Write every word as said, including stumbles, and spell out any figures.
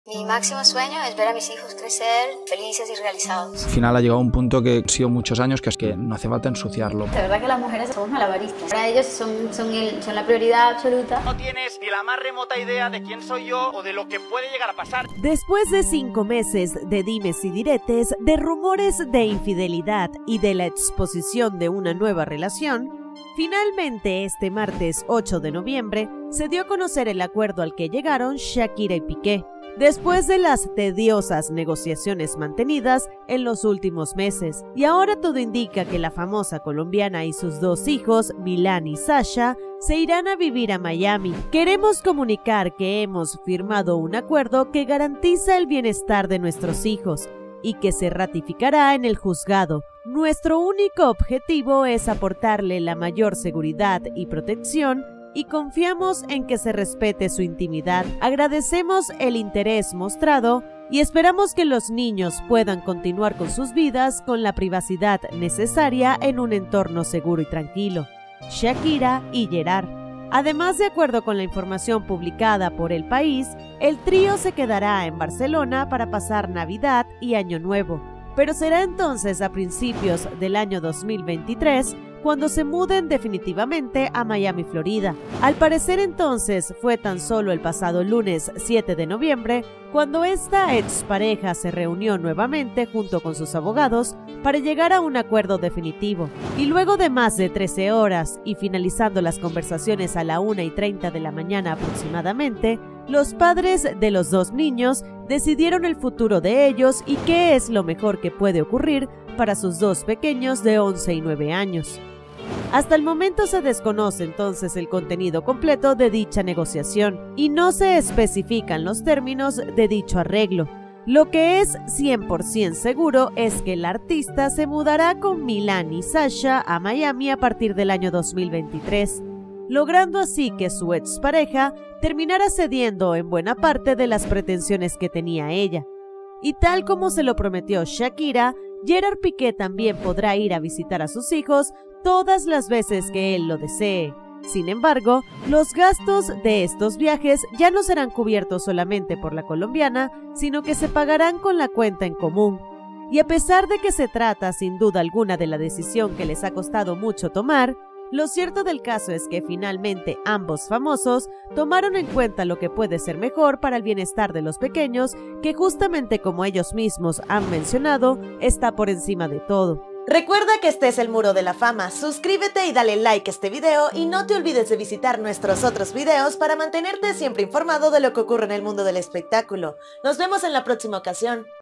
Mi máximo sueño es ver a mis hijos crecer felices y realizados. Al final ha llegado un punto que han sido muchos años que es que no hace falta ensuciarlo. De verdad que las mujeres somos malabaristas. Para ellos son, son, el, son la prioridad absoluta. No tienes ni la más remota idea de quién soy yo o de lo que puede llegar a pasar. Después de cinco meses de dimes y diretes, de rumores de infidelidad y de la exposición de una nueva relación, finalmente este martes ocho de noviembre se dio a conocer el acuerdo al que llegaron Shakira y Piqué, después de las tediosas negociaciones mantenidas en los últimos meses. Y ahora todo indica que la famosa colombiana y sus dos hijos, Milán y Sasha, se irán a vivir a Miami. Queremos comunicar que hemos firmado un acuerdo que garantiza el bienestar de nuestros hijos y que se ratificará en el juzgado. Nuestro único objetivo es aportarle la mayor seguridad y protección y confiamos en que se respete su intimidad. Agradecemos el interés mostrado y esperamos que los niños puedan continuar con sus vidas con la privacidad necesaria en un entorno seguro y tranquilo. Shakira y Gerard. Además, de acuerdo con la información publicada por El País, el trío se quedará en Barcelona para pasar Navidad y Año Nuevo, pero será entonces a principios del año dos mil veintitrés cuando se muden definitivamente a Miami, Florida. Al parecer entonces fue tan solo el pasado lunes siete de noviembre cuando esta expareja se reunió nuevamente junto con sus abogados para llegar a un acuerdo definitivo. Y luego de más de trece horas y finalizando las conversaciones a la una y treinta de la mañana aproximadamente, los padres de los dos niños decidieron el futuro de ellos y qué es lo mejor que puede ocurrir para sus dos pequeños de once y nueve años. Hasta el momento se desconoce entonces el contenido completo de dicha negociación y no se especifican los términos de dicho arreglo. Lo que es cien por ciento seguro es que el artista se mudará con Milán y Sasha a Miami a partir del año dos mil veintitrés, logrando así que su expareja terminara cediendo en buena parte de las pretensiones que tenía ella. Y tal como se lo prometió Shakira, Gerard Piqué también podrá ir a visitar a sus hijos todas las veces que él lo desee. Sin embargo, los gastos de estos viajes ya no serán cubiertos solamente por la colombiana, sino que se pagarán con la cuenta en común. Y a pesar de que se trata sin duda alguna de la decisión que les ha costado mucho tomar, lo cierto del caso es que finalmente ambos famosos tomaron en cuenta lo que puede ser mejor para el bienestar de los pequeños, que justamente como ellos mismos han mencionado, está por encima de todo. Recuerda que este es el Muro de la Fama, suscríbete y dale like a este video y no te olvides de visitar nuestros otros videos para mantenerte siempre informado de lo que ocurre en el mundo del espectáculo. Nos vemos en la próxima ocasión.